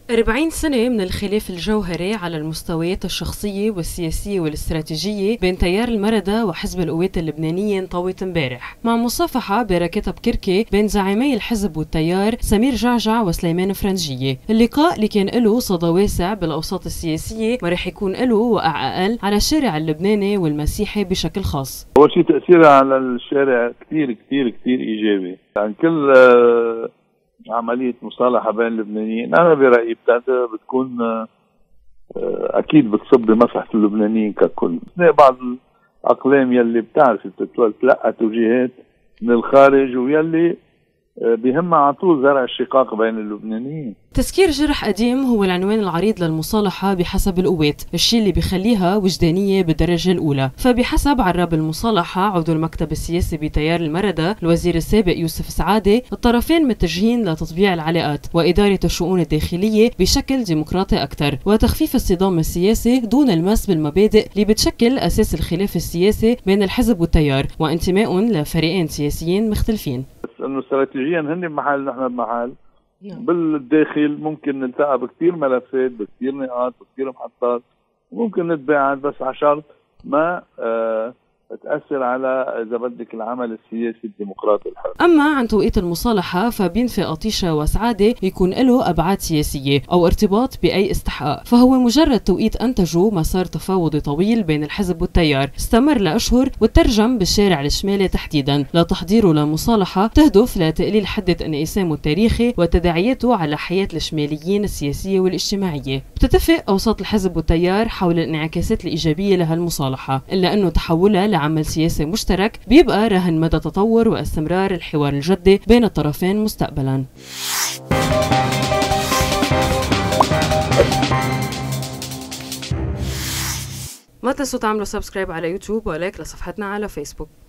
40 سنة من الخلاف الجوهري على المستويات الشخصية والسياسية والاستراتيجية بين تيار المردة وحزب القوات اللبنانية انطوت امبارح، مع مصافحة بركة بكركي بين زعيمي الحزب والتيار سمير جعجع وسليمان فرنجية. اللقاء اللي كان له صدى واسع بالأوساط السياسية ورح يكون له وقع أقل على الشارع اللبناني والمسيحي بشكل خاص. أول شيء تأثيرها على الشارع كتير كتير كتير إيجابي، يعني كل عملية مصالحة بين اللبنانيين أنا برأيي بتكون أكيد بتصب بمصلحة اللبنانيين ككل. بعض الأقلام يلي بتعرف بتتلقى توجيهات من الخارج ويلي بيهمها على طول زرع الشقاق بين اللبنانيين. تسكير جرح قديم هو العنوان العريض للمصالحة بحسب القوات، الشيء اللي بيخليها وجدانية بالدرجة الأولى. فبحسب عراب المصالحة عضو المكتب السياسي بتيار المردة الوزير السابق يوسف سعادة، الطرفين متجهين لتطبيع العلاقات وإدارة الشؤون الداخلية بشكل ديمقراطي أكثر وتخفيف الصدام السياسي دون المس بالمبادئ اللي بتشكل أساس الخلاف السياسي بين الحزب والتيار وانتماء لفريقين سياسيين مختلفين. انه استراتيجيا هن بمحل نحن بمحل. بالداخل ممكن نلتقى بكثير ملفات بكثير نقاط بكثير محطات، ممكن نتباعد بس على شرط ما تأثر على إذا بدك العمل السياسي الديمقراطي الحر. أما عن توقيت المصالحة فبينفي قطيشة وسعادة يكون له أبعاد سياسية أو ارتباط بأي استحقاق، فهو مجرد توقيت أنتجه مسار تفاوضي طويل بين الحزب والتيار استمر لأشهر وترجم بالشارع الشمالي تحديدا لتحضيره لمصالحة تهدف لتقليل حدة انقسامه التاريخي وتداعياته على حياة الشماليين السياسية والاجتماعية. بتتفق أوساط الحزب والتيار حول الانعكاسات الإيجابية لهالمصالحة، إلا أنه تحولها عمل سياسي مشترك بيبقى رهن مدى تطور واستمرار الحوار الجدي بين الطرفين مستقبلا. ما تنسوا تعملوا سبسكرايب على يوتيوب ولايك لصفحتنا على فيسبوك.